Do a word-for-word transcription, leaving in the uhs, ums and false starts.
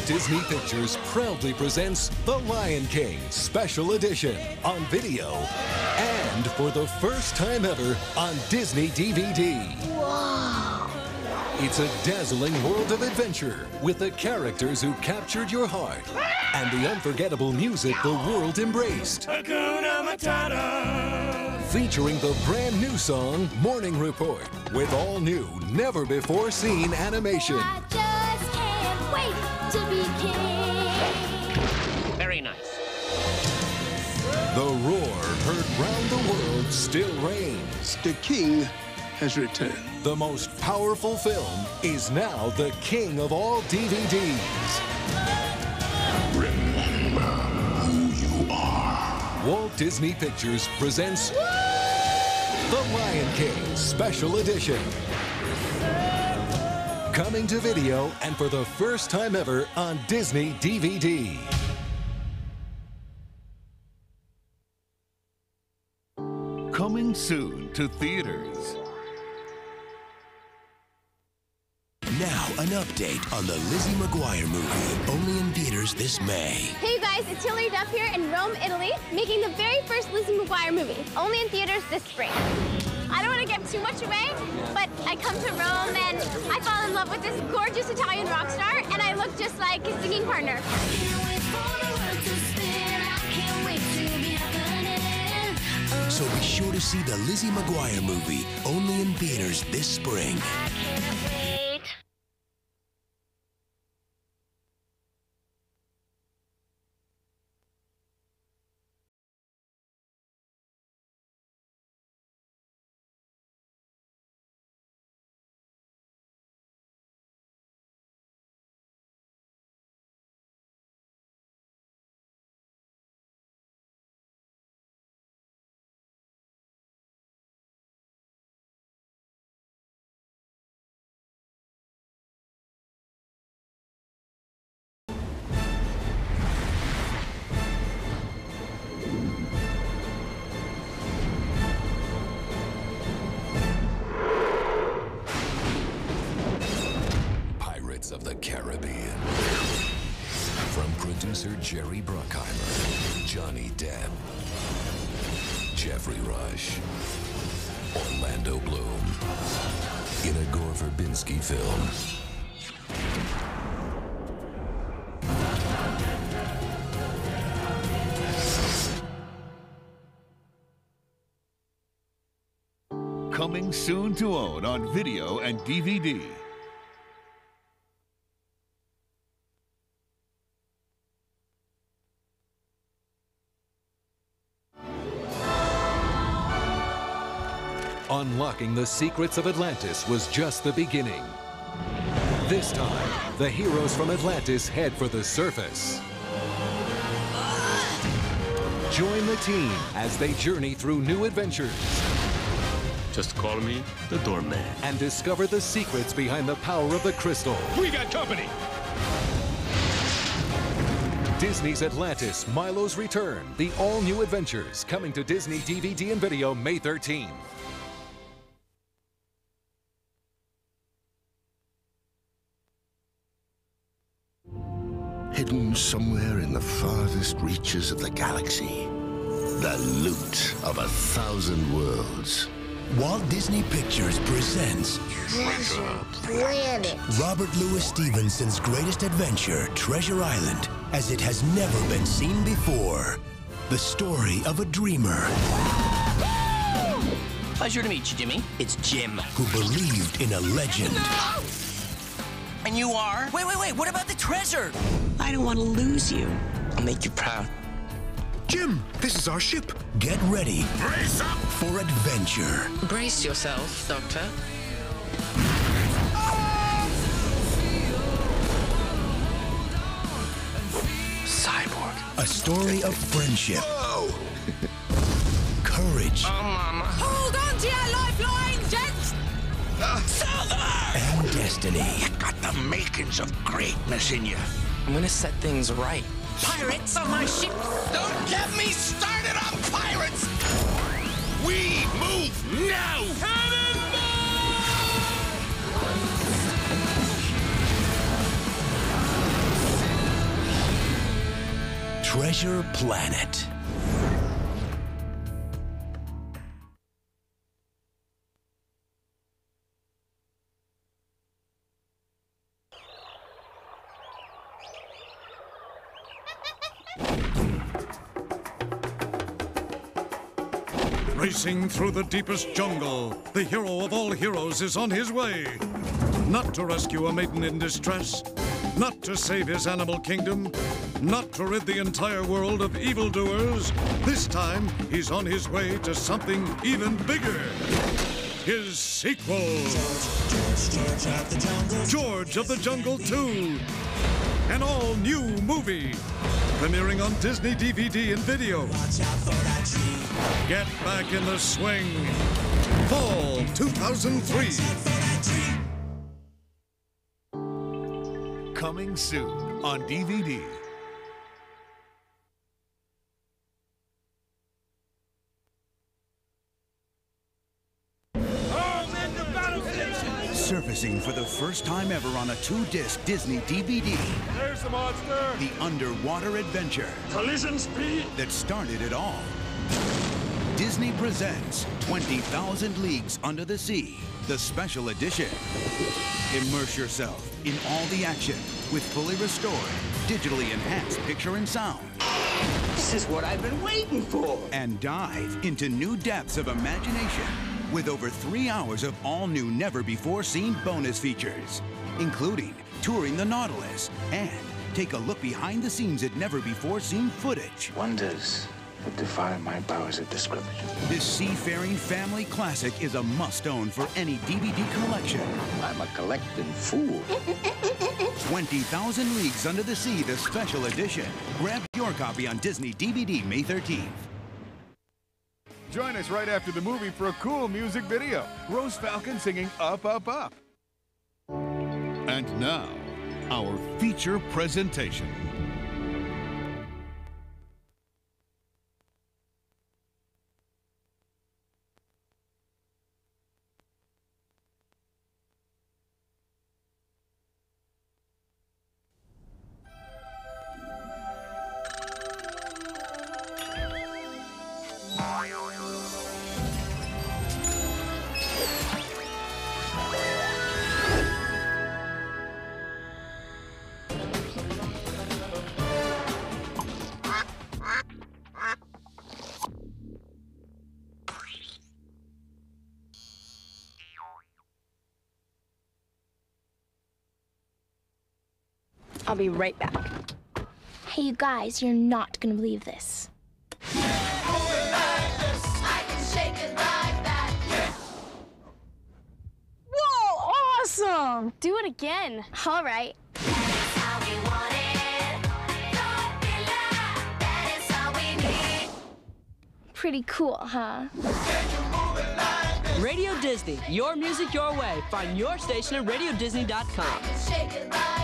Disney Pictures proudly presents The Lion King Special Edition on video and for the first time ever on Disney D V D. Wow! It's a dazzling world of adventure with the characters who captured your heart and the unforgettable music the world embraced. Hakuna Matata! Featuring the brand new song Morning Report with all new, never-before-seen animation. I just can't wait to be king. Very nice. The roar heard round the world still reigns. The king has returned. The most powerful film is now the king of all D V Ds. Remember who you are. Walt Disney Pictures presents The Lion King Special Edition. Coming to video and for the first time ever on Disney D V D. Coming soon to theaters. Now, an update on the Lizzie McGuire movie, only in theaters this May. Hey guys, it's Hilary Duff here in Rome, Italy, making the very first Lizzie McGuire movie, only in theaters this spring. I don't want to give too much away, but I come to Rome and I fall in love with this gorgeous Italian rock star, and I look just like his singing partner. So be sure to see the Lizzie McGuire movie, only in theaters this spring. Of the Caribbean. From producer Jerry Bruckheimer, Johnny Depp, Jeffrey Rush, Orlando Bloom, in a Gore Verbinski film. Coming soon to own on video and D V D. Unlocking the secrets of Atlantis was just the beginning. This time, the heroes from Atlantis head for the surface. Join the team as they journey through new adventures. Just call me the doorman. And discover the secrets behind the power of the crystal. We got company! Disney's Atlantis, Milo's Return, the all-new adventures, coming to Disney D V D and video May thirteenth. Hidden somewhere in the farthest reaches of the galaxy, the loot of a thousand worlds. Walt Disney Pictures presents Treasure Planet. Robert Louis Stevenson's greatest adventure, Treasure Island, as it has never been seen before. The story of a dreamer Pleasure to meet you, Jimmy. It's Jim. who believed in a legend. And you are? Wait, wait, wait. What about the treasure? I don't want to lose you. I'll make you proud. Jim, this is our ship. Get ready Brace up! for adventure. Brace yourself, Doctor. Cyborg. A story of friendship. Whoa! Courage. Oh, Mama. Hold on to your lifeline, gents! And destiny. You got the makings of greatness in you. I'm gonna set things right. Pirates on my ship! Don't get me started on pirates! We move now! Treasure Planet. Racing through the deepest jungle, the hero of all heroes is on his way. Not to rescue a maiden in distress, not to save his animal kingdom, not to rid the entire world of evildoers. This time, he's on his way to something even bigger. His sequel. George, George, George of the Jungle. George of the Jungle two. An all-new movie. Premiering on Disney D V D and video. Watch out for that tree. Get back in the swing. Fall two thousand three. Coming soon on D V D. Surfacing for the first time ever on a two-disc Disney D V D. There's the monster! The underwater adventure. Collision speed! That started it all. Disney presents twenty thousand Leagues Under the Sea, the special edition. Immerse yourself in all the action with fully restored, digitally enhanced picture and sound. This is what I've been waiting for. And dive into new depths of imagination with over three hours of all-new, never-before-seen bonus features, including touring the Nautilus and take a look behind the scenes at never-before-seen footage. Wonders that defy my powers of description. This seafaring family classic is a must-own for any D V D collection. I'm a collecting fool. twenty thousand Leagues Under the Sea, the special edition. Grab your copy on Disney D V D May thirteenth. Join us right after the movie for a cool music video. Rose Falcon singing Up, Up, Up. And now, our feature presentation. I'll be right back. Hey, you guys, you're not gonna believe this. Whoa, awesome! Do it again. All right. Pretty cool, huh? Radio Disney, your music your way. Find your station at radio disney dot com.